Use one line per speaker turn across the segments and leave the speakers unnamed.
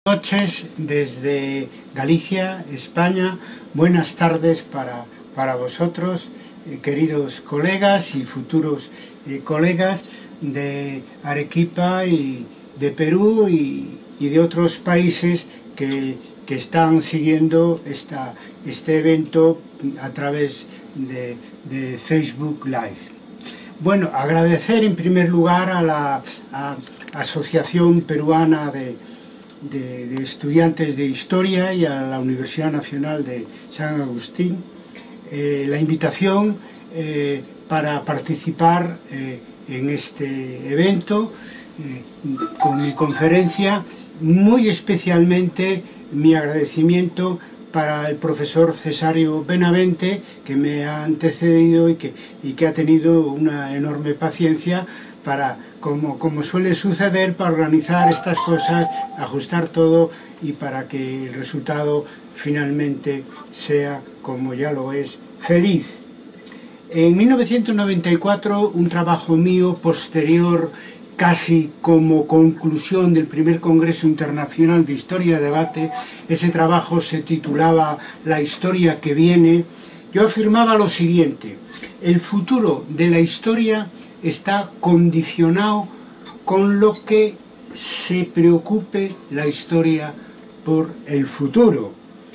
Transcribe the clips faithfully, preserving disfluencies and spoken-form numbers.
Noches desde Galicia, España. Buenas tardes para, para vosotros, eh, queridos colegas y futuros eh, colegas de Arequipa y de Perú y, y de otros países que, que están siguiendo esta, este evento a través de, de Facebook Live. Bueno, agradecer en primer lugar a la a Asociación Peruana de De, de Estudiantes de Historia y a la Universidad Nacional de San Agustín eh, la invitación eh, para participar eh, en este evento eh, con mi conferencia, muy especialmente mi agradecimiento para el profesor Cesario Benavente, que me ha antecedido y que, y que ha tenido una enorme paciencia para, como, como suele suceder, para organizar estas cosas, ajustar todo y para que el resultado finalmente sea, como ya lo es, feliz. En mil novecientos noventa y cuatro, un trabajo mío posterior, casi como conclusión del primer Congreso Internacional de Historia y Debate, ese trabajo se titulaba La historia que viene. Yo afirmaba lo siguiente: el futuro de la historia está condicionado con lo que se preocupe la historia por el futuro.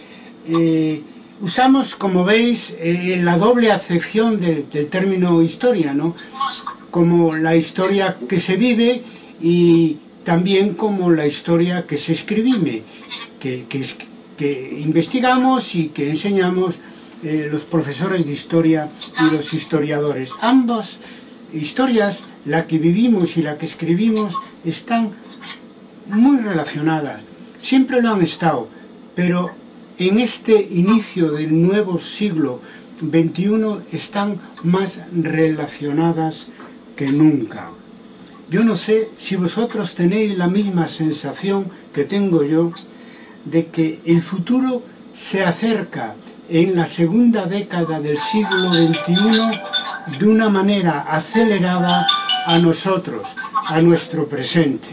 Eh, usamos, como veis, eh, la doble acepción del, del término historia, ¿no? Como la historia que se vive y también como la historia que se escribime, que, que, que investigamos y que enseñamos eh, los profesores de historia y los historiadores. Ambos historias, la que vivimos y la que escribimos, están muy relacionadas, siempre lo han estado, pero en este inicio del nuevo siglo veintiuno están más relacionadas que nunca. Yo no sé si vosotros tenéis la misma sensación que tengo yo de que el futuro se acerca en la segunda década del siglo veintiuno de una manera acelerada a nosotros, a nuestro presente.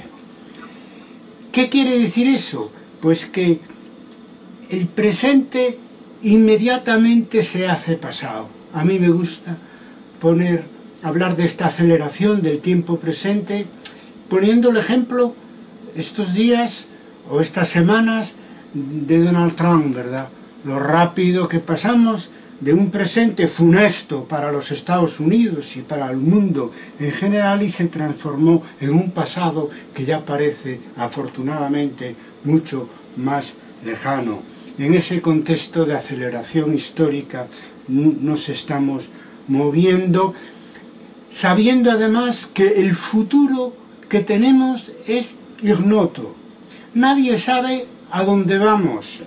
¿Qué quiere decir eso? Pues que el presente inmediatamente se hace pasado. A mí me gusta poner, hablar de esta aceleración del tiempo presente, poniendo el ejemplo estos días o estas semanas de Donald Trump, ¿verdad? Lo rápido que pasamos de un presente funesto para los Estados Unidos y para el mundo en general y se transformó en un pasado que ya parece, afortunadamente, mucho más lejano. En ese contexto de aceleración histórica nos estamos moviendo, sabiendo además que el futuro que tenemos es ignoto. Nadie sabe a dónde vamos.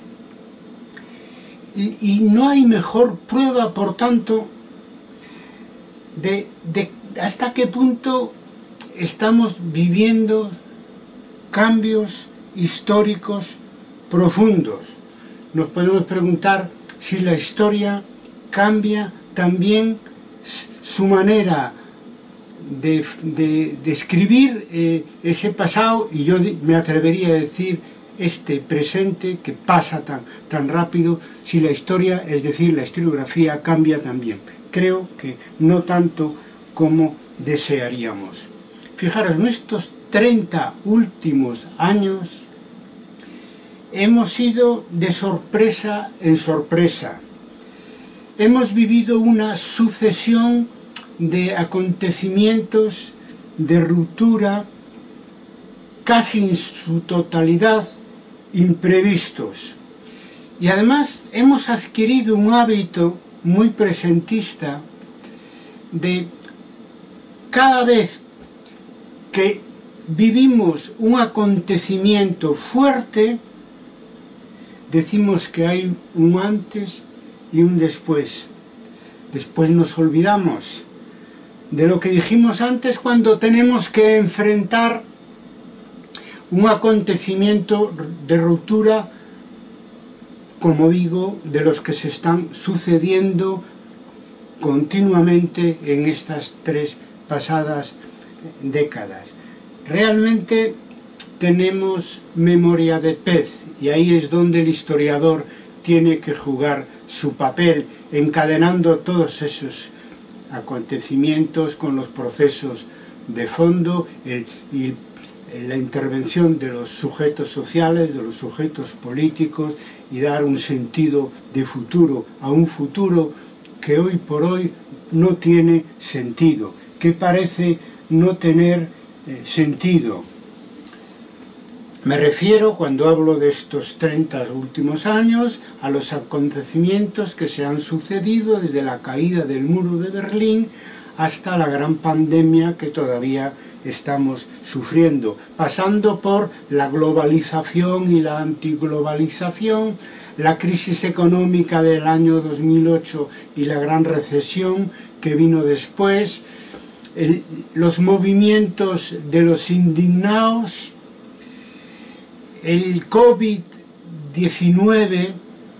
Y, y no hay mejor prueba, por tanto, de, de hasta qué punto estamos viviendo cambios históricos profundos. Nos podemos preguntar si la historia cambia también su manera de, de, de escribir eh, ese pasado, y yo me atrevería a decir este presente que pasa tan, tan rápido, si la historia, es decir, la historiografía, cambia también. Creo que no tanto como desearíamos. Fijaros, en estos treinta últimos años hemos ido de sorpresa en sorpresa. Hemos vivido una sucesión de acontecimientos de ruptura, casi en su totalidad imprevistos. Y además hemos adquirido un hábito muy presentista de cada vez que vivimos un acontecimiento fuerte, decimos que hay un antes y un después. Después nos olvidamos de lo que dijimos antes cuando tenemos que enfrentar un acontecimiento de ruptura, como digo, de los que se están sucediendo continuamente en estas tres pasadas décadas. Realmente tenemos memoria de pez, y ahí es donde el historiador tiene que jugar su papel, encadenando todos esos acontecimientos con los procesos de fondo el, y la intervención de los sujetos sociales, de los sujetos políticos, y dar un sentido de futuro a un futuro que hoy por hoy no tiene sentido, que parece no tener eh, sentido. Me refiero, cuando hablo de estos treinta últimos años, a los acontecimientos que se han sucedido desde la caída del muro de Berlín hasta la gran pandemia que todavía estamos sufriendo, pasando por la globalización y la antiglobalización, la crisis económica del año dos mil ocho y la gran recesión que vino después, el, los movimientos de los indignados, el COVID diecinueve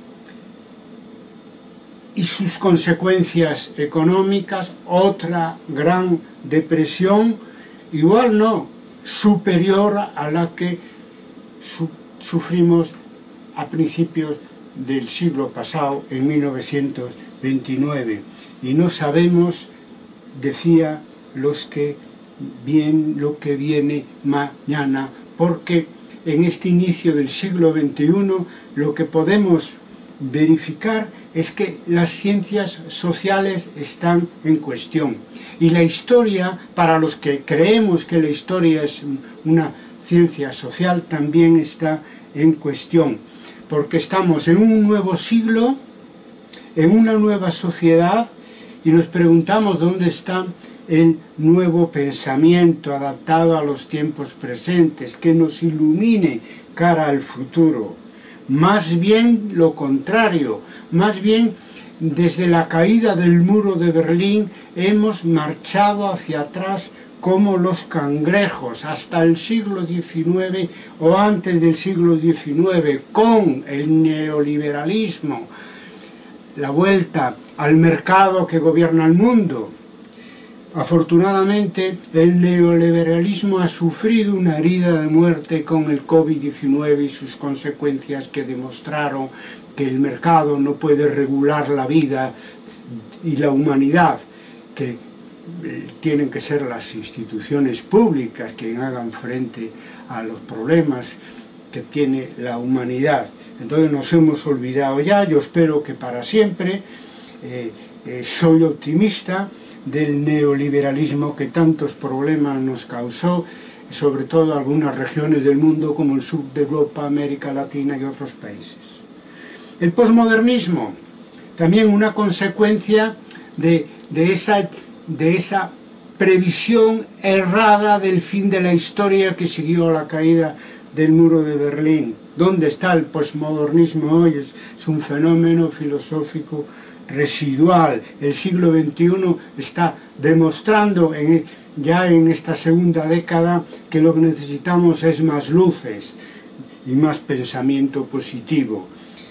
y sus consecuencias económicas, otra gran depresión, igual no, superior a la que su, sufrimos a principios del siglo pasado, en mil novecientos veintinueve. Y no sabemos, decía, los que bien, lo que viene mañana, porque en este inicio del siglo veintiuno lo que podemos verificar es que las ciencias sociales están en cuestión. Y la historia, para los que creemos que la historia es una ciencia social, también está en cuestión. Porque estamos en un nuevo siglo, en una nueva sociedad, y nos preguntamos dónde está el nuevo pensamiento adaptado a los tiempos presentes, que nos ilumine cara al futuro. Más bien lo contrario, más bien desde la caída del muro de Berlín hemos marchado hacia atrás como los cangrejos hasta el siglo diecinueve o antes del siglo diecinueve, con el neoliberalismo, la vuelta al mercado que gobierna el mundo. Afortunadamente, el neoliberalismo ha sufrido una herida de muerte con el COVID diecinueve y sus consecuencias, que demostraron que el mercado no puede regular la vida y la humanidad, que tienen que ser las instituciones públicas quienes hagan frente a los problemas que tiene la humanidad. Entonces nos hemos olvidado ya, yo espero que para siempre. Eh, eh, soy optimista del neoliberalismo que tantos problemas nos causó, sobre todo algunas regiones del mundo como el sur de Europa, América Latina y otros países. El posmodernismo, también una consecuencia de, de, esa, de esa previsión errada del fin de la historia que siguió la caída del muro de Berlín. ¿Dónde está el posmodernismo hoy? Es, es un fenómeno filosófico residual. El siglo veintiuno está demostrando en, ya en esta segunda década que lo que necesitamos es más luces y más pensamiento positivo.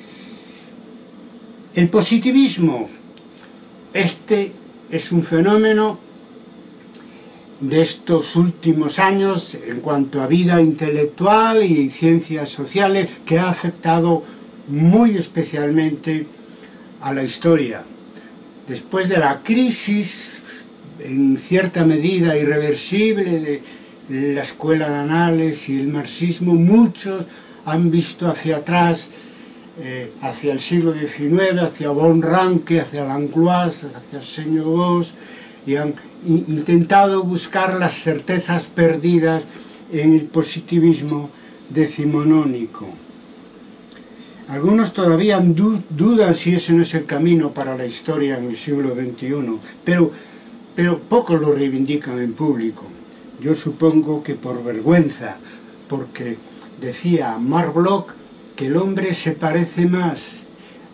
El positivismo, este es un fenómeno de estos últimos años en cuanto a vida intelectual y ciencias sociales, que ha afectado muy especialmente a la historia. Después de la crisis, en cierta medida irreversible, de la escuela de Annales y el marxismo, muchos han visto hacia atrás, eh, hacia el siglo diecinueve, hacia von Ranke, hacia Langlois, hacia Señor Gauss, y han intentado buscar las certezas perdidas en el positivismo decimonónico. Algunos todavía dudan si ese no es el camino para la historia en el siglo veintiuno, pero, pero pocos lo reivindican en público. Yo supongo que por vergüenza, porque decía Marc Bloch que el hombre se parece más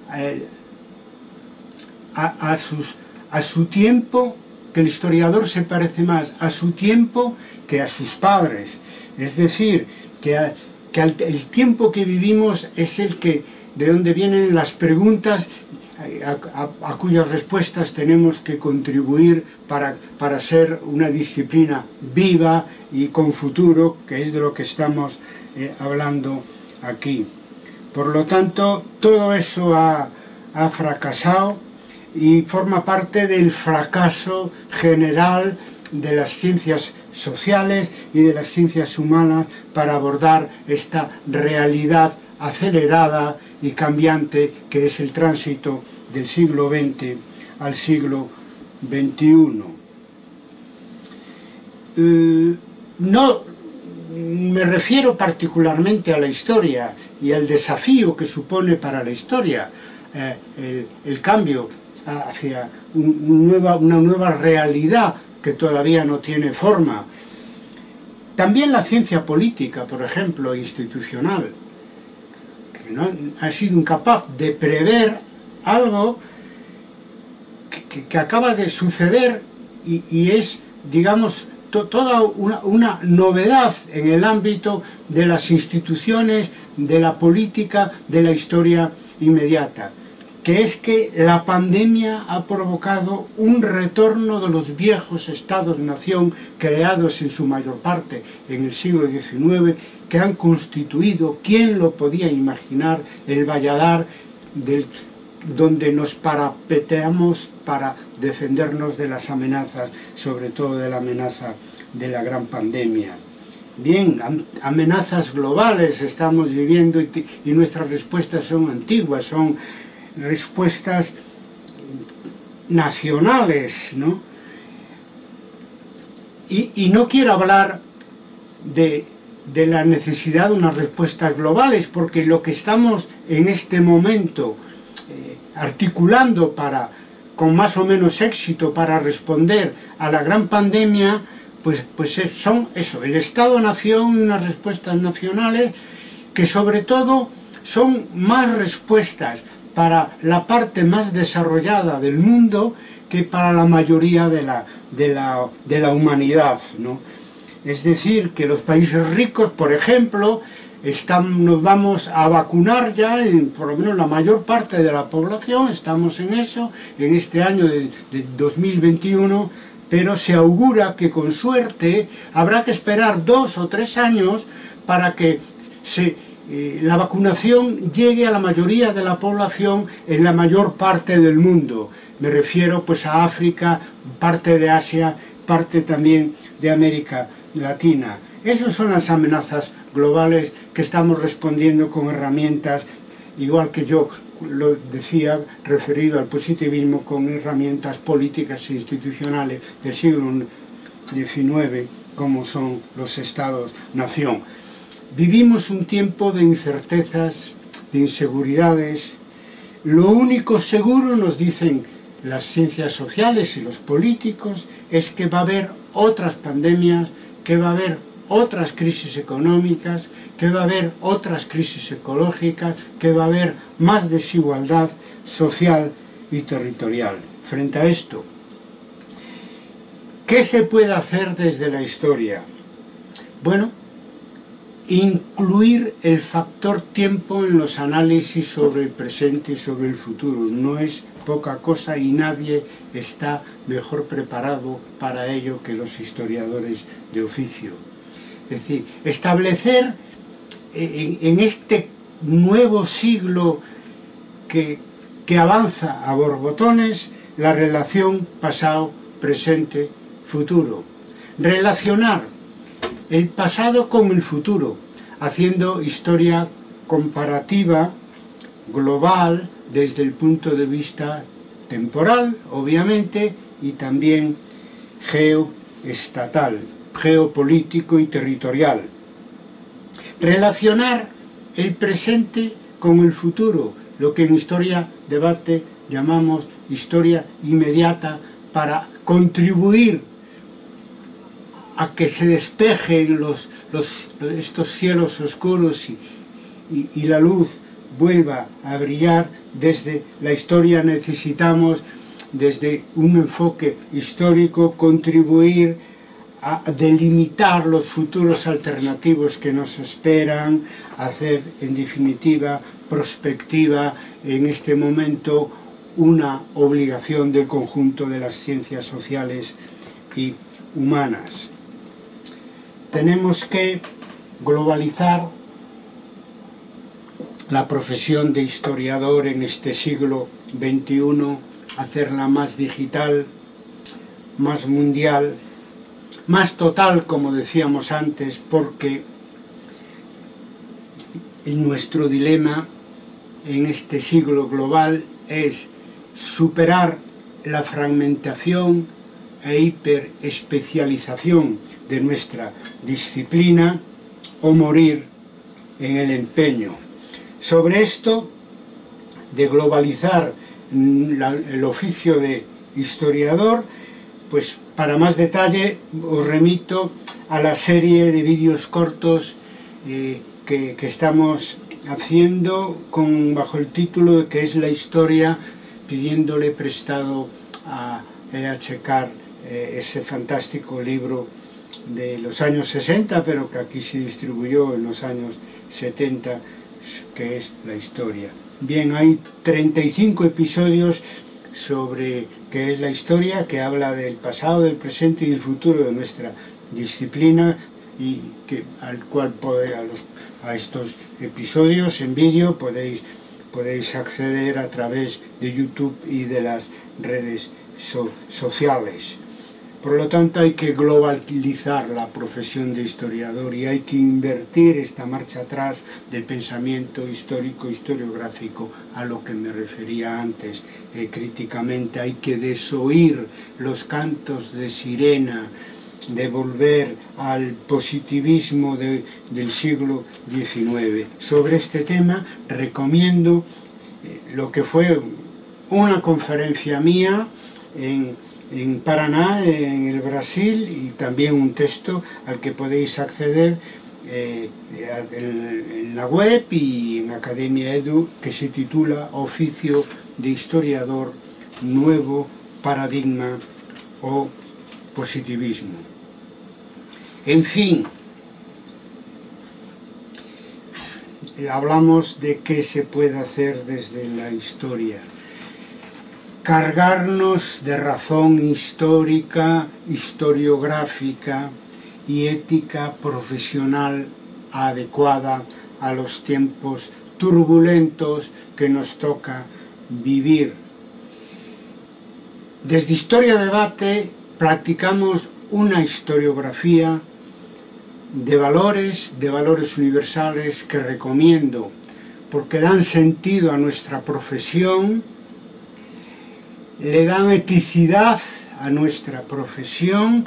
a, a, a, sus, a su tiempo, que el historiador se parece más a su tiempo que a sus padres. Es decir, que, a, que al, el tiempo que vivimos es el que, de donde vienen las preguntas a, a, a cuyas respuestas tenemos que contribuir para, para ser una disciplina viva y con futuro, que es de lo que estamos eh, hablando aquí. Por lo tanto, todo eso ha, ha fracasado y forma parte del fracaso general de las ciencias sociales y de las ciencias humanas para abordar esta realidad acelerada y cambiante que es el tránsito del siglo veinte al siglo veintiuno. Eh, no me refiero particularmente a la historia y al desafío que supone para la historia eh, el, el cambio hacia un nueva, una nueva realidad que todavía no tiene forma. También la ciencia política, por ejemplo, institucional, que no ha sido incapaz de prever algo que, que, que acaba de suceder y, y es, digamos, to, toda una, una novedad en el ámbito de las instituciones, de la política, de la historia inmediata, que es que la pandemia ha provocado un retorno de los viejos estados-nación creados en su mayor parte en el siglo diecinueve, que han constituido, ¿quién lo podía imaginar?, el valladar del, donde nos parapeteamos para defendernos de las amenazas, sobre todo de la amenaza de la gran pandemia. Bien, amenazas globales estamos viviendo y, y nuestras respuestas son antiguas, son respuestas nacionales, ¿no? Y, y no quiero hablar de, de la necesidad de unas respuestas globales, porque lo que estamos en este momento eh, articulando para, con más o menos éxito para responder a la gran pandemia, pues, pues son eso, el Estado-Nación y unas respuestas nacionales que sobre todo son más respuestas para la parte más desarrollada del mundo que para la mayoría de la, de la, de la humanidad, ¿no? Es decir, que los países ricos, por ejemplo, están, nos vamos a vacunar ya, en, por lo menos la mayor parte de la población, estamos en eso, en este año de, de dos mil veintiuno, pero se augura que con suerte habrá que esperar dos o tres años para que se... Eh, la vacunación llegue a la mayoría de la población en la mayor parte del mundo. Me refiero pues a África, parte de Asia, parte también de América Latina. Esas son las amenazas globales que estamos respondiendo con herramientas, igual que yo lo decía, referido al positivismo, con herramientas políticas e institucionales del siglo diecinueve, como son los estados-nación. Vivimos un tiempo de incertezas, de inseguridades. Lo único seguro, nos dicen las ciencias sociales y los políticos, es que va a haber otras pandemias, que va a haber otras crisis económicas, que va a haber otras crisis ecológicas, que va a haber más desigualdad social y territorial. Frente a esto, ¿qué se puede hacer desde la historia? Bueno, incluir el factor tiempo en los análisis sobre el presente y sobre el futuro. No es poca cosa y nadie está mejor preparado para ello que los historiadores de oficio. Es decir, establecer en, en este nuevo siglo que, que avanza a borbotones la relación pasado, presente, futuro. Relacionar el pasado con el futuro, haciendo historia comparativa, global, desde el punto de vista temporal, obviamente, y también geoestatal, geopolítico y territorial. Relacionar el presente con el futuro, lo que en historia debate llamamos historia inmediata, para contribuir a que se despejen los, los, estos cielos oscuros y, y, y la luz vuelva a brillar. Desde la historia necesitamos, desde un enfoque histórico, contribuir a delimitar los futuros alternativos que nos esperan, hacer en definitiva prospectiva en este momento una obligación del conjunto de las ciencias sociales y humanas. Tenemos que globalizar la profesión de historiador en este siglo veintiuno, hacerla más digital, más mundial, más total, como decíamos antes, porque nuestro dilema en este siglo global es superar la fragmentación e hiperespecialización de nuestra disciplina o morir en el empeño. Sobre esto de globalizar la, el oficio de historiador, pues para más detalle os remito a la serie de vídeos cortos eh, que, que estamos haciendo con, bajo el título de ¿Qué es la historia?, pidiéndole prestado a E H Carr eh, ese fantástico libro de los años sesenta, pero que aquí se distribuyó en los años setenta, que es la historia. Bien, hay treinta y cinco episodios sobre qué es la historia, que habla del pasado, del presente y del futuro de nuestra disciplina, y que al cual poder, a, los, a estos episodios en vídeo podéis, podéis acceder a través de YouTube y de las redes so, sociales. Por lo tanto, hay que globalizar la profesión de historiador y hay que invertir esta marcha atrás del pensamiento histórico, historiográfico, a lo que me refería antes eh, críticamente. Hay que desoír los cantos de sirena, de volver al positivismo de, del siglo diecinueve. Sobre este tema recomiendo eh, lo que fue una conferencia mía en en Paraná, en el Brasil, y también un texto al que podéis acceder eh, en la web y en Academia Edu, que se titula Oficio de Historiador, Nuevo Paradigma o Positivismo. En fin, hablamos de qué se puede hacer desde la historia. Cargarnos de razón histórica, historiográfica y ética profesional adecuada a los tiempos turbulentos que nos toca vivir. Desde Historia Debate practicamos una historiografía de valores, de valores universales que recomiendo porque dan sentido a nuestra profesión, le dan eticidad a nuestra profesión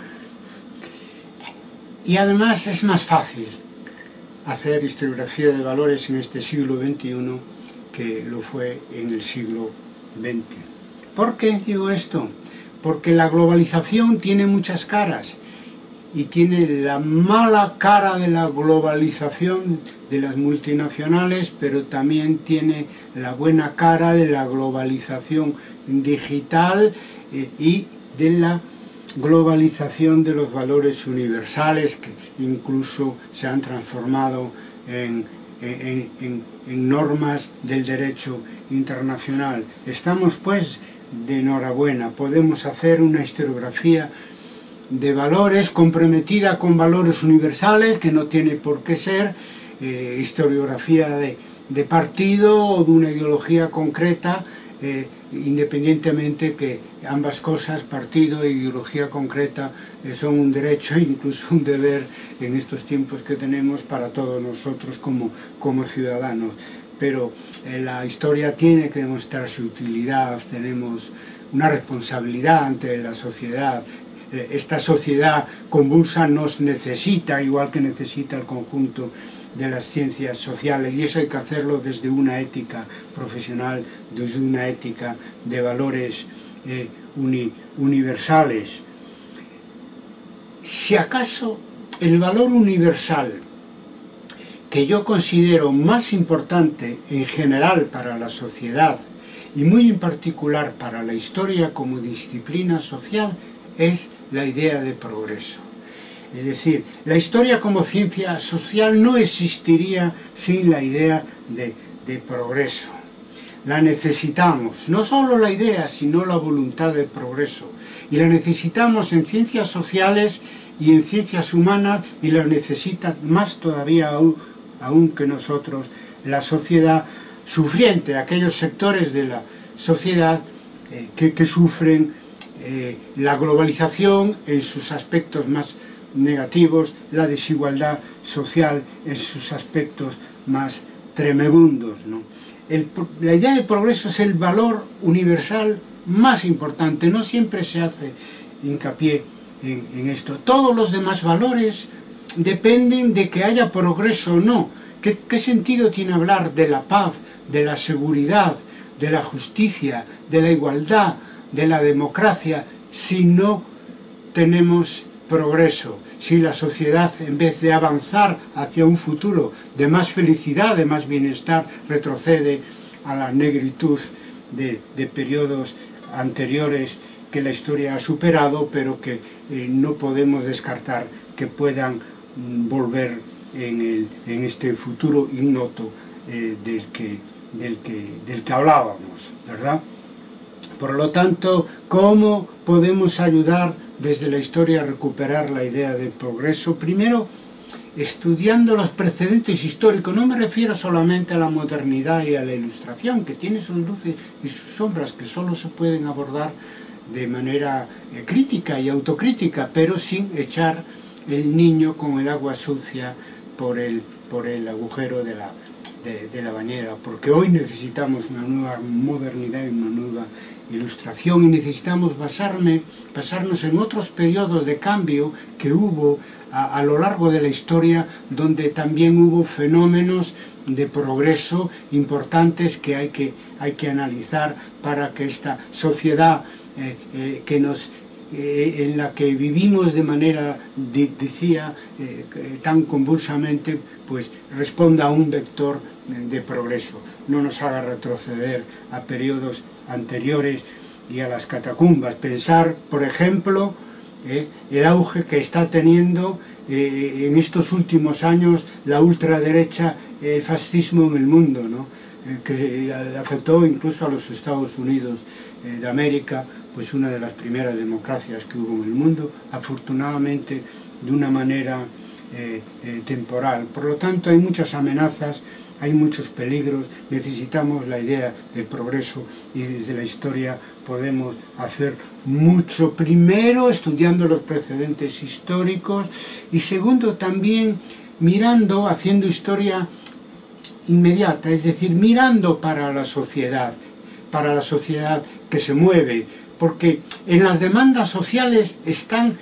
y además es más fácil hacer historiografía de valores en este siglo veintiuno que lo fue en el siglo veinte. ¿Por qué digo esto? Porque la globalización tiene muchas caras y tiene la mala cara de la globalización de las multinacionales, pero también tiene la buena cara de la globalización digital eh, y de la globalización de los valores universales que incluso se han transformado en, en, en, en normas del derecho internacional. Estamos pues de enhorabuena, podemos hacer una historiografía de valores comprometida con valores universales, que no tiene por qué ser eh, historiografía de, de partido o de una ideología concreta, eh, independientemente que ambas cosas, partido e ideología concreta, eh, son un derecho e incluso un deber en estos tiempos que tenemos para todos nosotros como, como ciudadanos. Pero eh, la historia tiene que demostrar su utilidad, tenemos una responsabilidad ante la sociedad. Eh, esta sociedad convulsa nos necesita, igual que necesita el conjunto de las ciencias sociales, y eso hay que hacerlo desde una ética profesional, desde una ética de valores eh, uni, universales. Si acaso el valor universal que yo considero más importante en general para la sociedad y muy en particular para la historia como disciplina social es la idea de progreso. Es decir, la historia como ciencia social no existiría sin la idea de, de progreso. la necesitamos, no solo la idea, sino la voluntad del progreso. Y la necesitamos en ciencias sociales y en ciencias humanas, y la necesita más todavía aún, aún que nosotros, la sociedad sufriente, aquellos sectores de la sociedad eh, que, que sufren eh, la globalización en sus aspectos más negativos, la desigualdad social en sus aspectos más tremebundos, ¿no? El, la idea de progreso es el valor universal más importante, no siempre se hace hincapié en, en esto. Todos los demás valores dependen de que haya progreso o no. ¿Qué, qué sentido tiene hablar de la paz, de la seguridad, de la justicia, de la igualdad, de la democracia, si no tenemos progreso? Si la sociedad, en vez de avanzar hacia un futuro de más felicidad, de más bienestar, retrocede a la negritud de, de periodos anteriores que la historia ha superado, pero que eh, no podemos descartar que puedan mm, volver en, el, en este futuro ignoto eh, del, que, del, que, del que hablábamos, ¿verdad? Por lo tanto, ¿cómo podemos ayudar desde la historia a recuperar la idea del progreso? Primero, estudiando los precedentes históricos. No me refiero solamente a la modernidad y a la ilustración, que tiene sus luces y sus sombras, que solo se pueden abordar de manera eh, crítica y autocrítica, pero sin echar el niño con el agua sucia por el, por el agujero de la, de, de la bañera, porque hoy necesitamos una nueva modernidad y una nueva ilustración, y necesitamos basarme, basarnos en otros periodos de cambio que hubo a, a lo largo de la historia, donde también hubo fenómenos de progreso importantes que hay que, hay que analizar para que esta sociedad eh, eh, que nos, eh, en la que vivimos de manera, de, decía, eh, tan convulsamente, pues responda a un vector de progreso, no nos haga retroceder a periodos anteriores y a las catacumbas. Pensar, por ejemplo, eh, el auge que está teniendo eh, en estos últimos años la ultraderecha, el fascismo en el mundo, ¿no? Eh, que afectó incluso a los Estados Unidos eh, de América, pues una de las primeras democracias que hubo en el mundo, afortunadamente de una manera eh, eh, temporal. Por lo tanto, hay muchas amenazas, hay muchos peligros, necesitamos la idea del progreso, y desde la historia podemos hacer mucho. Primero, estudiando los precedentes históricos, y segundo, también mirando, haciendo historia inmediata, es decir, mirando para la sociedad, para la sociedad que se mueve, porque en las demandas sociales están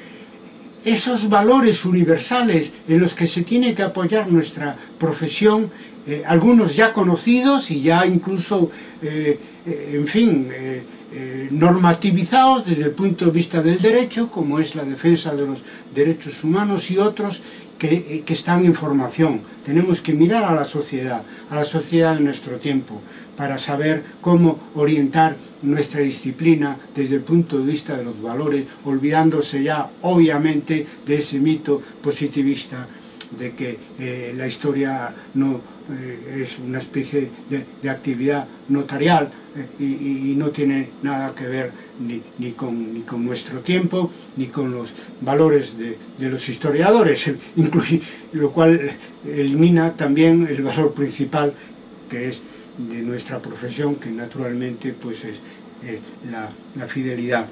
esos valores universales en los que se tiene que apoyar nuestra profesión, eh, algunos ya conocidos y ya incluso, eh, eh, en fin, eh, eh, normativizados desde el punto de vista del derecho, como es la defensa de los derechos humanos, y otros que, eh, que están en formación. Tenemos que mirar a la sociedad, a la sociedad de nuestro tiempo, para saber cómo orientar nuestra disciplina desde el punto de vista de los valores, olvidándose ya, obviamente, de ese mito positivista de que eh, la historia no eh, es una especie de, de actividad notarial eh, y, y no tiene nada que ver ni, ni, con, ni con nuestro tiempo, ni con los valores de, de los historiadores, incluso, lo cual elimina también el valor principal, que es de nuestra profesión, que naturalmente pues es eh, la, la fidelidad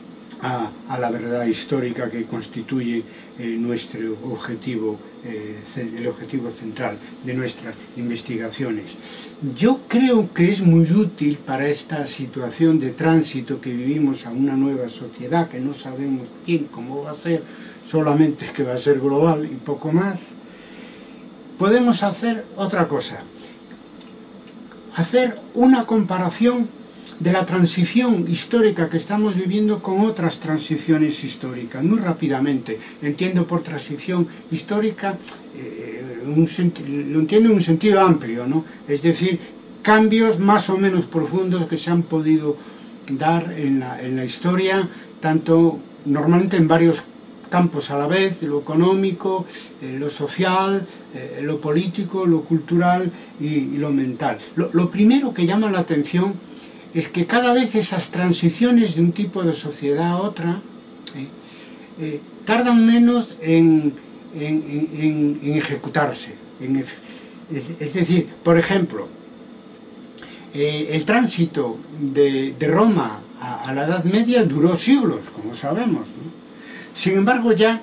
a, a la verdad histórica, que constituye eh, nuestro objetivo, eh, el objetivo central de nuestras investigaciones. Yo creo que es muy útil para esta situación de tránsito que vivimos a una nueva sociedad, que no sabemos bien cómo va a ser, solamente que va a ser global y poco más. Podemos hacer otra cosa, hacer una comparación de la transición histórica que estamos viviendo con otras transiciones históricas, muy rápidamente. Entiendo por transición histórica, eh, un lo entiendo en un sentido amplio, ¿no? Es decir, cambios más o menos profundos que se han podido dar en la, en la historia, tanto normalmente en varios campos a la vez, lo económico, eh, lo social, eh, lo político, lo cultural y, y lo mental. Lo, lo primero que llama la atención es que cada vez esas transiciones de un tipo de sociedad a otra eh, eh, tardan menos en, en, en, en ejecutarse. En, es, es decir, por ejemplo, eh, el tránsito de, de Roma a, a la Edad Media duró siglos, como sabemos, ¿no? Sin embargo, ya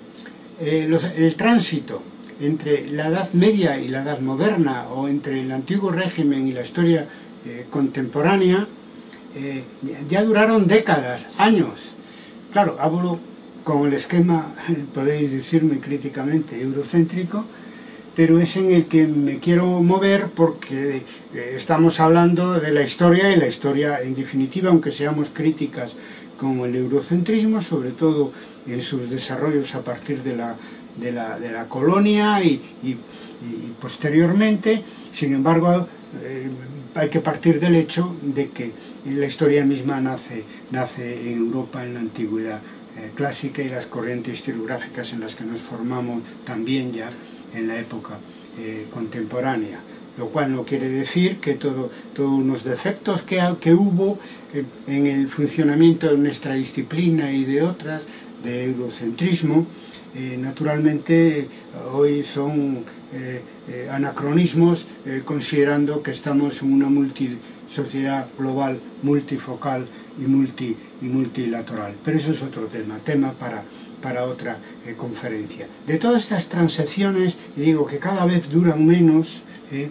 eh, los, el tránsito entre la Edad Media y la Edad Moderna, o entre el antiguo régimen y la historia eh, contemporánea, eh, ya duraron décadas, años. Claro, hablo con el esquema, podéis decirme críticamente, eurocéntrico, pero es en el que me quiero mover porque eh, estamos hablando de la historia, y la historia en definitiva, aunque seamos críticas con el eurocentrismo, sobre todo en sus desarrollos a partir de la, de la, de la colonia y, y, y posteriormente, sin embargo, eh, hay que partir del hecho de que la historia misma nace, nace en Europa en la antigüedad eh, clásica, y las corrientes historiográficas en las que nos formamos también ya en la época eh, contemporánea. Lo cual no quiere decir que todo, todos los defectos que, que hubo eh, en el funcionamiento de nuestra disciplina y de otras, de eurocentrismo, eh, naturalmente hoy son eh, eh, anacronismos, eh, considerando que estamos en una multi, sociedad global multifocal y, multi, y multilateral. Pero eso es otro tema, tema para, para otra eh, conferencia. De todas estas transacciones, y digo que cada vez duran menos, eh,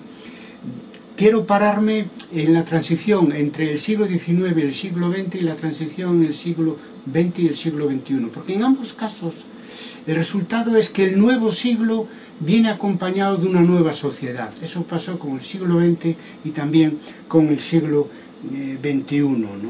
quiero pararme en la transición entre el siglo diecinueve y el siglo veinte, y la transición en el siglo veinte y el siglo veintiuno, porque en ambos casos el resultado es que el nuevo siglo viene acompañado de una nueva sociedad. Eso pasó con el siglo veinte y también con el siglo veintiuno, ¿no?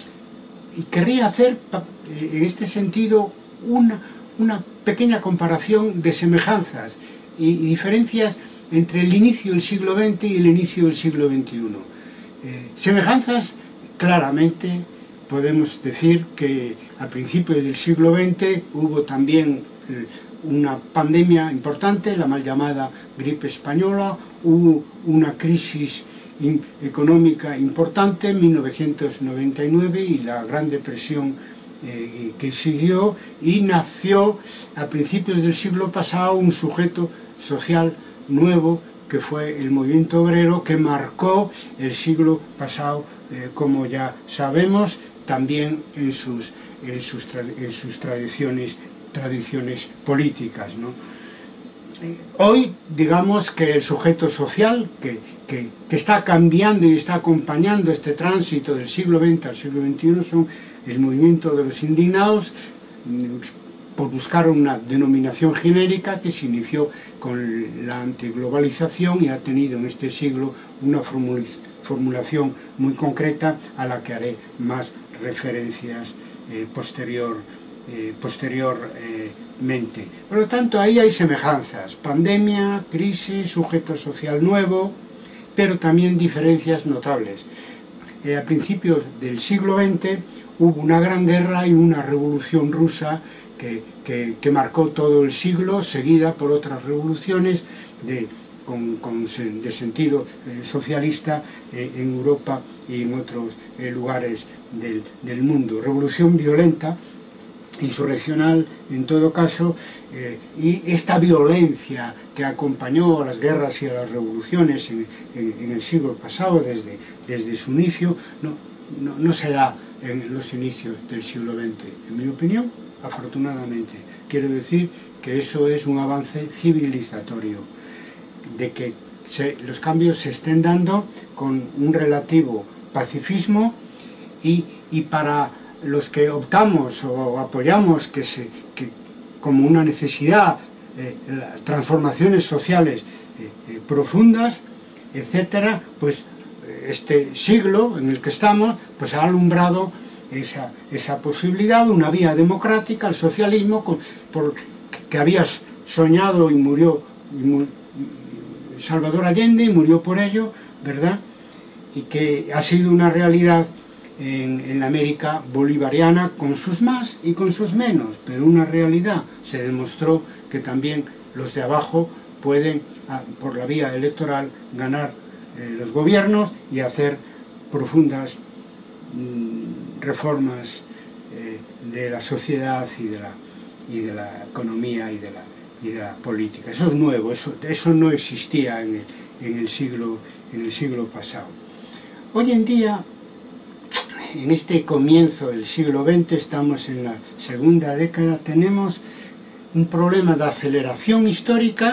Y querría hacer en este sentido una, una pequeña comparación de semejanzas y diferencias entre el inicio del siglo veinte y el inicio del siglo veintiuno. Eh, semejanzas, claramente podemos decir que a principios del siglo veinte hubo también eh, una pandemia importante, la mal llamada gripe española, hubo una crisis in, económica importante en mil novecientos noventa y nueve y la Gran Depresión eh, que siguió, y nació a principios del siglo pasado un sujeto social nuevo que fue el movimiento obrero, que marcó el siglo pasado, eh, como ya sabemos, también en sus, en sus, en sus tradiciones, tradiciones políticas, ¿no? Hoy, digamos que el sujeto social que, que, que está cambiando y está acompañando este tránsito del siglo veinte al siglo veintiuno son el movimiento de los indignados, por buscar una denominación genérica que se inició con la antiglobalización y ha tenido en este siglo una formulación muy concreta a la que haré más referencias eh, posterior, eh, posteriormente. Por lo tanto, ahí hay semejanzas: pandemia, crisis, sujeto social nuevo, pero también diferencias notables. Eh, a principios del siglo veinte hubo una gran guerra y una revolución rusa que, que, que marcó todo el siglo, seguida por otras revoluciones de, con, con, de sentido eh, socialista eh, en Europa y en otros eh, lugares del, del mundo. Revolución violenta, insurreccional en todo caso, eh, y esta violencia que acompañó a las guerras y a las revoluciones en, en, en el siglo pasado, desde, desde su inicio, no, no, no se da en los inicios del siglo veinte, en mi opinión, afortunadamente. Quiero decir que eso es un avance civilizatorio, de que se, los cambios se estén dando con un relativo pacifismo, y, y para los que optamos o apoyamos que se, que, como una necesidad eh, transformaciones sociales eh, eh, profundas, etcétera, pues este siglo en el que estamos pues ha alumbrado esa, esa posibilidad, una vía democrática, el socialismo, con, por, que había soñado y murió y mu, Salvador Allende, y murió por ello, ¿verdad? Y que ha sido una realidad en, en la América bolivariana, con sus más y con sus menos, pero una realidad. Se demostró que también los de abajo pueden, por la vía electoral, ganar eh, los gobiernos y hacer profundas mmm, reformas eh, de la sociedad y de la, y de la economía y de la, y de la política. Eso es nuevo, eso, eso no existía en el, en, el siglo, en el siglo pasado. Hoy en día, en este comienzo del siglo veinte, estamos en la segunda década, tenemos un problema de aceleración histórica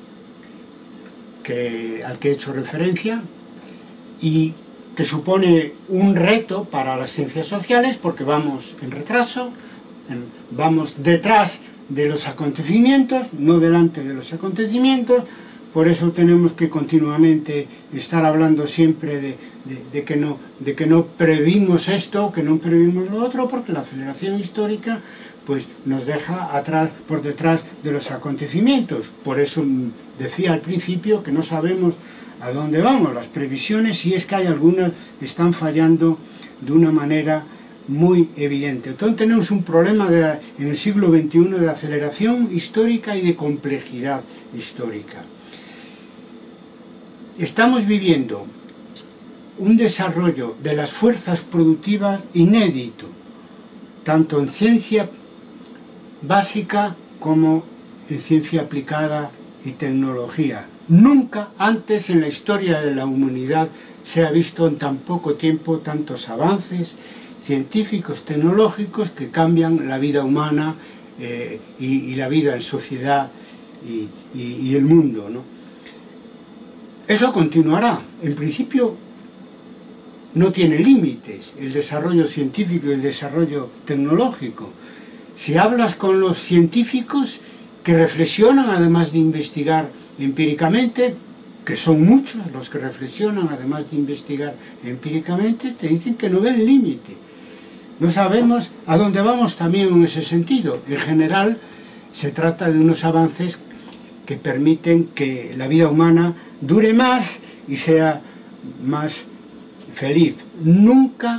que, al que he hecho referencia y que supone un reto para las ciencias sociales porque vamos en retraso, en, vamos detrás de los acontecimientos, no delante de los acontecimientos. Por eso tenemos que continuamente estar hablando siempre de, de, de, que no, de que no previmos esto, que no previmos lo otro, porque la aceleración histórica pues, nos deja atrás, por detrás de los acontecimientos. Por eso decía al principio que no sabemos a dónde vamos. Las previsiones, si es que hay algunas, están fallando de una manera muy evidente. Entonces tenemos un problema de, en el siglo veintiuno de aceleración histórica y de complejidad histórica. Estamos viviendo un desarrollo de las fuerzas productivas inédito, tanto en ciencia básica como en ciencia aplicada y tecnología. Nunca antes en la historia de la humanidad se ha visto en tan poco tiempo tantos avances científicos, tecnológicos que cambian la vida humana eh, y, y la vida en sociedad y, y, y el mundo, ¿no? Eso continuará. En principio no tiene límites el desarrollo científico y el desarrollo tecnológico. Si hablas con los científicos que reflexionan, además de investigar empíricamente, que son muchos los que reflexionan, además de investigar empíricamente, te dicen que no ven límite. No sabemos a dónde vamos también en ese sentido. En general, se trata de unos avances que permiten que la vida humana dure más y sea más feliz. Nunca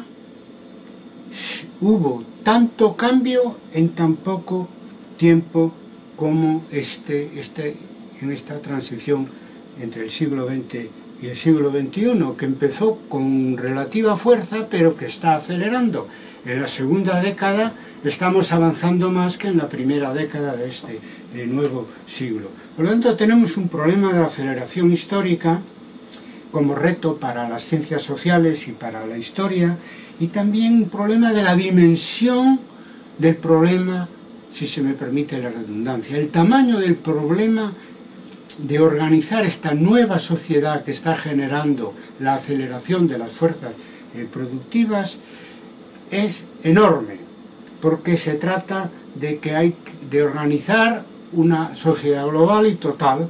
hubo tanto cambio en tan poco tiempo como este, este, en esta transición entre el siglo veinte y el siglo veintiuno, que empezó con relativa fuerza, pero que está acelerando. En la segunda década estamos avanzando más que en la primera década de este de nuevo siglo. Por lo tanto, tenemos un problema de aceleración histórica como reto para las ciencias sociales y para la historia, y también un problema de la dimensión del problema, si se me permite la redundancia, el tamaño del problema de organizar esta nueva sociedad que está generando la aceleración de las fuerzas eh, productivas es enorme, porque se trata de que hay de organizar una sociedad global y total,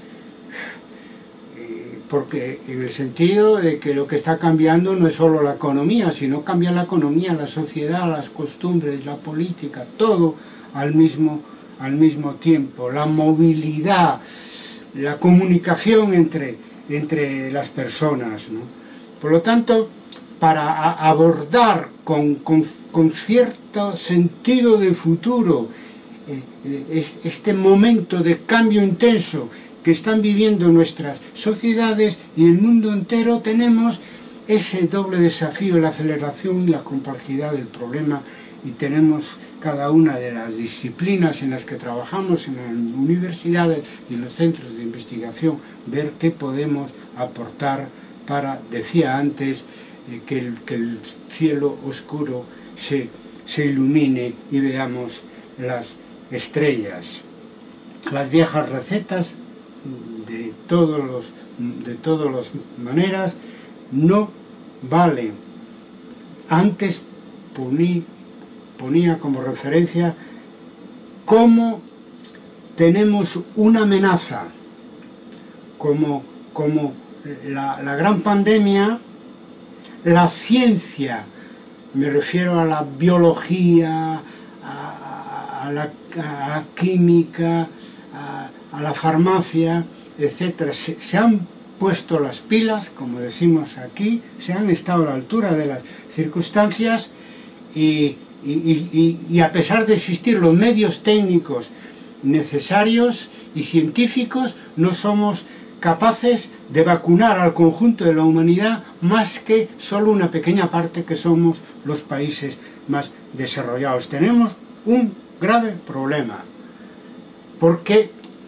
eh, porque en el sentido de que lo que está cambiando no es solo la economía, sino cambia la economía, la sociedad, las costumbres, la política, todo al mismo, al mismo tiempo, la movilidad, la comunicación entre, entre las personas, ¿no? Por lo tanto, para abordar con, con, con cierto sentido de futuro eh, este momento de cambio intenso que están viviendo nuestras sociedades y el mundo entero, tenemos ese doble desafío, la aceleración y la complejidad del problema, y tenemos cada una de las disciplinas en las que trabajamos en las universidades y en los centros de investigación, ver qué podemos aportar para, decía antes, eh, que, el, que el cielo oscuro se, se ilumine y veamos las estrellas. Las viejas recetas de todos los, de todas las maneras no valen. Antes poní, ponía como referencia cómo tenemos una amenaza, como, como la, la gran pandemia, la ciencia, me refiero a la biología, a, a, la, a la química, a, a la farmacia, etcétera, se, se han puesto las pilas, como decimos aquí, se han estado a la altura de las circunstancias y, y, y, y a pesar de existir los medios técnicos necesarios y científicos, no somos capaces de vacunar al conjunto de la humanidad más que solo una pequeña parte que somos los países más desarrollados. Tenemos un grave problema, porque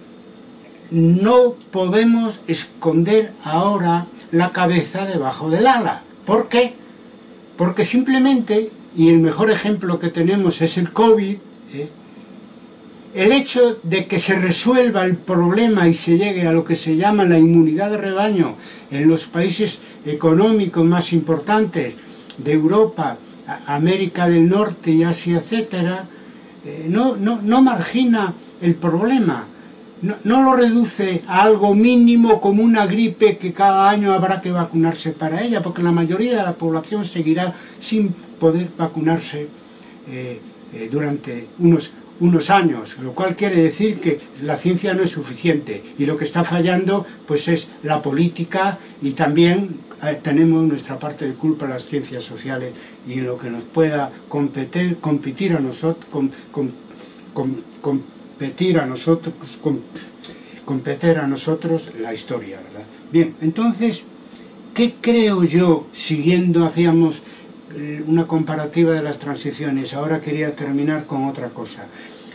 no podemos esconder ahora la cabeza debajo del ala. ¿Por qué? Porque simplemente, y el mejor ejemplo que tenemos es el COVID, ¿eh? el hecho de que se resuelva el problema y se llegue a lo que se llama la inmunidad de rebaño en los países económicos más importantes de Europa, América del Norte y Asia, etcétera, eh, no, no, no margina el problema, no, no lo reduce a algo mínimo como una gripe que cada año habrá que vacunarse para ella, porque la mayoría de la población seguirá sin poder vacunarse eh, eh, durante unos unos años, lo cual quiere decir que la ciencia no es suficiente y lo que está fallando pues es la política, y también eh, tenemos nuestra parte de culpa en las ciencias sociales y en lo que nos pueda competir, competir a nosotros com, com, com, competir a nosotros com, competir a nosotros la historia, ¿verdad? Bien, entonces, ¿qué creo yo? Siguiendo, hacíamos una comparativa de las transiciones, ahora quería terminar con otra cosa.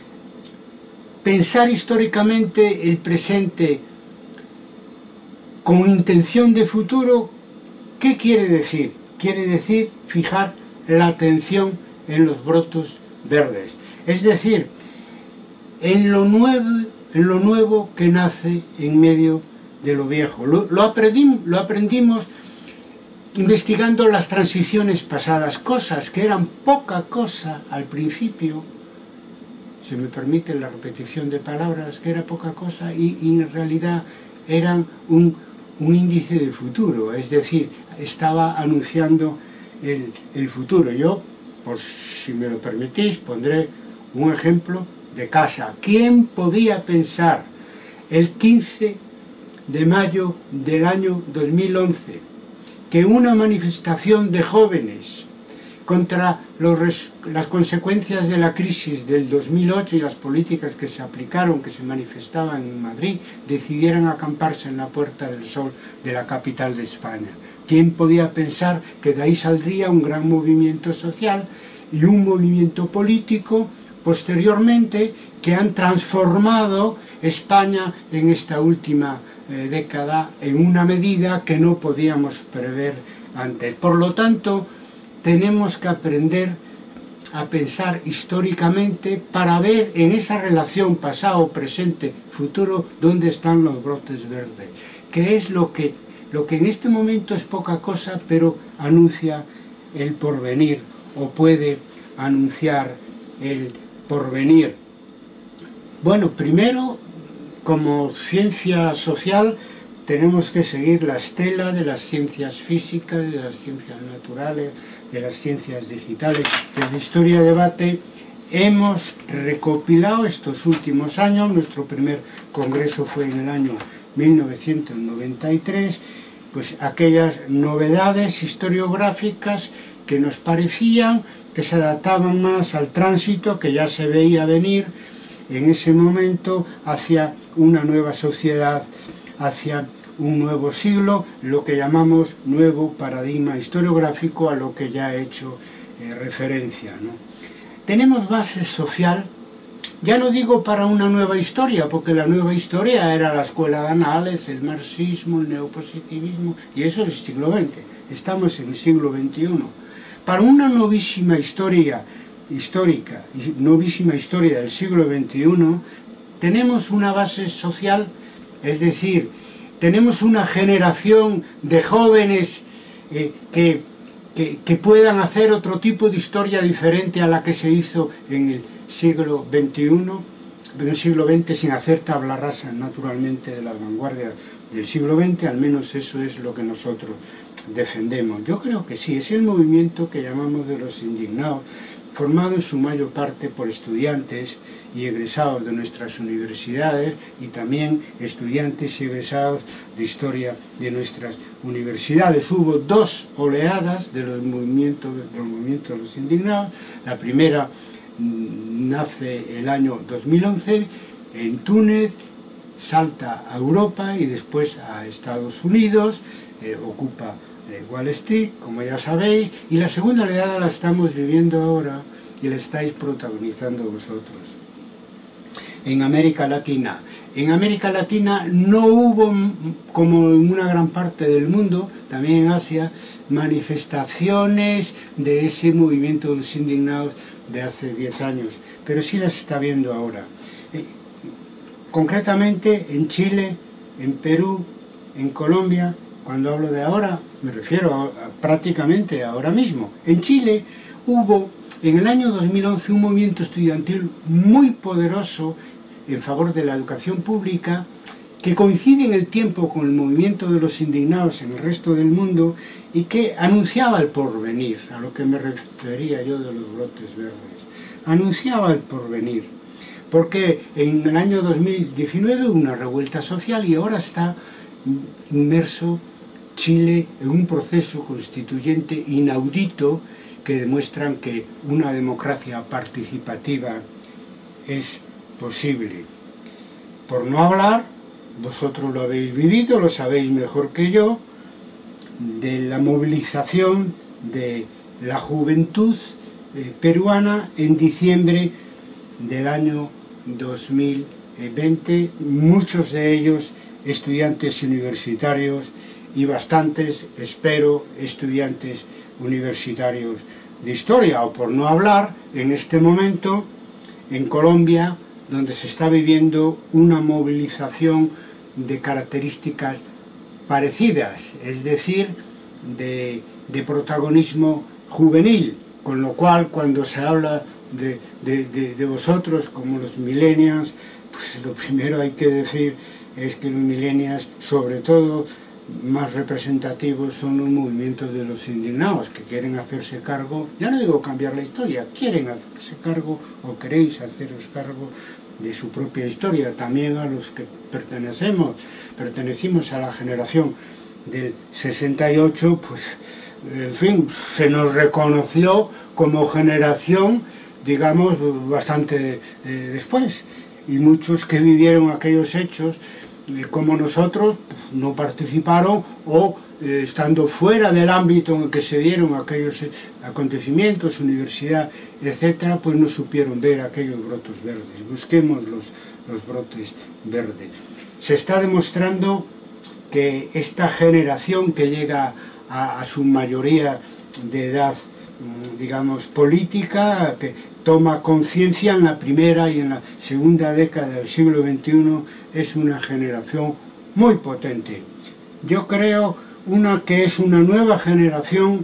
Pensar históricamente el presente con intención de futuro, ¿qué quiere decir? Quiere decir fijar la atención en los brotos verdes, es decir, en lo nuevo, en lo nuevo que nace en medio de lo viejo. Lo, lo, aprendimos, lo aprendimos investigando las transiciones pasadas, cosas que eran poca cosa al principio, se me permite la repetición de palabras, que era poca cosa y, y en realidad eran un, un índice de futuro, es decir, estaba anunciando el, el futuro. Yo, por si me lo permitís, pondré un ejemplo de casa. ¿Quién podía pensar el quince de mayo del año dos mil once que una manifestación de jóvenes contra los, las consecuencias de la crisis del dos mil ocho y las políticas que se aplicaron, que se manifestaban en Madrid, decidieran acamparse en la Puerta del Sol de la capital de España? ¿Quién podía pensar que de ahí saldría un gran movimiento social y un movimiento político posteriormente que han transformado España en esta última eh, década en una medida que no podíamos prever antes? Por lo tanto, tenemos que aprender a pensar históricamente para ver en esa relación pasado, presente, futuro, dónde están los brotes verdes, que es lo que, lo que en este momento es poca cosa, pero anuncia el porvenir, o puede anunciar el porvenir. Bueno, primero, como ciencia social, tenemos que seguir la estela de las ciencias físicas, de las ciencias naturales, de las ciencias digitales. Desde Historia Debate hemos recopilado estos últimos años, nuestro primer congreso fue en el año mil novecientos noventa y tres, pues aquellas novedades historiográficas que nos parecían que se adaptaban más al tránsito que ya se veía venir en ese momento hacia una nueva sociedad, hacia un nuevo siglo, lo que llamamos nuevo paradigma historiográfico, a lo que ya he hecho eh, referencia, ¿no? Tenemos base social, ya no digo para una nueva historia, porque la nueva historia era la escuela de Anales, el marxismo, el neopositivismo, y eso es el siglo veinte, estamos en el siglo veintiuno. Para una novísima historia histórica, novísima historia del siglo veintiuno, tenemos una base social, es decir, tenemos una generación de jóvenes eh, que, que, que puedan hacer otro tipo de historia diferente a la que se hizo en el siglo veintiuno, en el siglo veinte, sin hacer tabla rasa naturalmente de las vanguardias del siglo veinte, al menos eso es lo que nosotros defendemos. Yo creo que sí, es el movimiento que llamamos de los indignados, formado en su mayor parte por estudiantes y egresados de nuestras universidades y también estudiantes y egresados de historia de nuestras universidades. Hubo dos oleadas de los movimientos de los, movimientos de los indignados. La primera nace el año dos mil once en Túnez, salta a Europa y después a Estados Unidos, eh, ocupa eh, Wall Street, como ya sabéis, y la segunda oleada la estamos viviendo ahora y la estáis protagonizando vosotros. En América Latina. En América Latina no hubo, como en una gran parte del mundo, también en Asia, manifestaciones de ese movimiento de los indignados de hace diez años, pero sí las está viendo ahora. Eh, concretamente en Chile, en Perú, en Colombia. Cuando hablo de ahora, me refiero a, a prácticamente ahora mismo. En Chile hubo en el año dos mil once un movimiento estudiantil muy poderoso en favor de la educación pública, que coincide en el tiempo con el movimiento de los indignados en el resto del mundo y que anunciaba el porvenir, a lo que me refería yo de los brotes verdes. Anunciaba el porvenir, porque en el año dos mil diecinueve hubo una revuelta social y ahora está inmerso Chile en un proceso constituyente inaudito que demuestran que una democracia participativa es posible. Por no hablar, vosotros lo habéis vivido, lo sabéis mejor que yo, de la movilización de la juventud eh, peruana en diciembre del año dos mil veinte, muchos de ellos estudiantes universitarios y bastantes, espero, estudiantes universitarios de historia, o por no hablar, en este momento, en Colombia, donde se está viviendo una movilización de características parecidas, es decir, de, de protagonismo juvenil, con lo cual cuando se habla de, de, de, de vosotros como los millennials, pues lo primero hay que decir es que los millennials, sobre todo más representativos, son los movimientos de los indignados, que quieren hacerse cargo, ya no digo cambiar la historia, quieren hacerse cargo o queréis haceros cargo de su propia historia. También a los que pertenecemos, pertenecimos a la generación del sesenta y ocho, pues en fin, se nos reconoció como generación, digamos, bastante eh, después, y muchos que vivieron aquellos hechos eh, como nosotros pues, no participaron o eh, estando fuera del ámbito en el que se dieron aquellos acontecimientos, universidad, etcétera, pues no supieron ver aquellos brotes verdes. Busquemos los, los brotes verdes. Se está demostrando que esta generación que llega a, a su mayoría de edad, digamos, política, que toma conciencia en la primera y en la segunda década del siglo veintiuno, es una generación muy potente. Yo creo una que es una nueva generación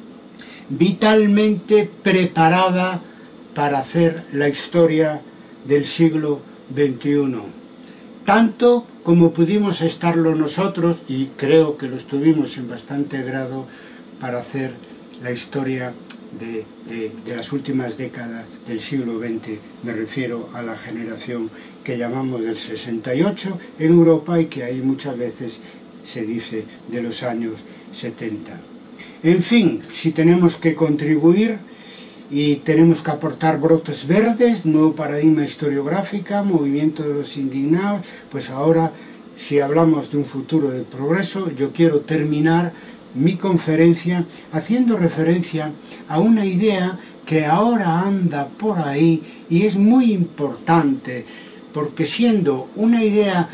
vitalmente preparada para hacer la historia del siglo veintiuno. Tanto como pudimos estarlo nosotros, y creo que lo estuvimos en bastante grado, para hacer la historia de, de, de las últimas décadas del siglo veinte. Me refiero a la generación que llamamos del sesenta y ocho en Europa y que ahí muchas veces se dice de los años setenta. En fin, si tenemos que contribuir y tenemos que aportar brotes verdes, nuevo paradigma historiográfica, movimiento de los indignados, pues ahora, si hablamos de un futuro de progreso, yo quiero terminar mi conferencia haciendo referencia a una idea que ahora anda por ahí y es muy importante, porque siendo una idea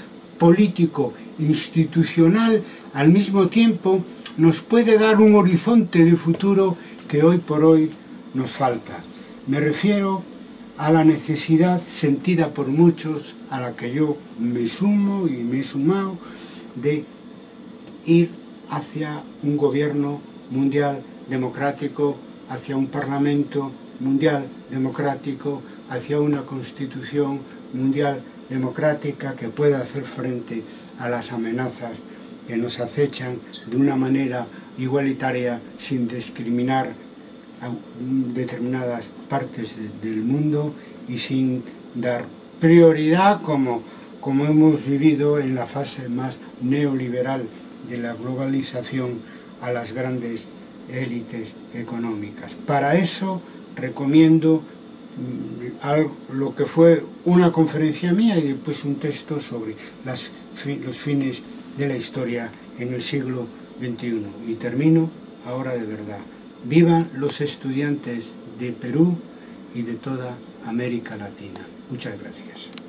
político-institucional, al mismo tiempo nos puede dar un horizonte de futuro que hoy por hoy nos falta. Me refiero a la necesidad sentida por muchos, a la que yo me sumo y me he sumado, de ir hacia un gobierno mundial democrático, hacia un parlamento mundial democrático, hacia una constitución mundial democrática que pueda hacer frente a las amenazas que nos acechan de una manera igualitaria, sin discriminar a determinadas partes del mundo y sin dar prioridad como, como hemos vivido en la fase más neoliberal de la globalización a las grandes élites económicas. Para eso recomiendo lo que fue una conferencia mía y después un texto sobre las, los fines de la historia en el siglo veintiuno. Y termino ahora de verdad. Vivan los estudiantes de Perú y de toda América Latina. Muchas gracias.